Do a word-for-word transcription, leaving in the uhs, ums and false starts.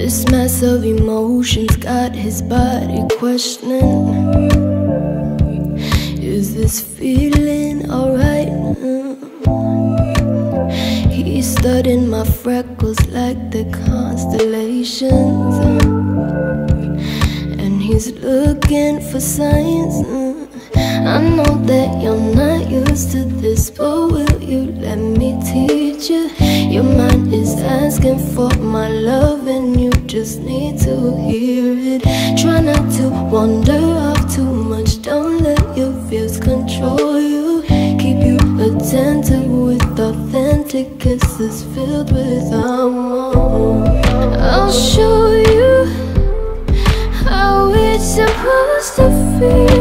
This mess of emotions got his body questioning. Is this feeling alright? He's studying my freckles like the constellations, and he's looking for signs. I know that you're not used to this, but will you let me teach you? Your mind is asking for my love, and you just need to hear it. Try not to wander off too much, don't let your fears control you. Keep you attentive with authentic kisses filled with amor. I'll show you how it's supposed to feel.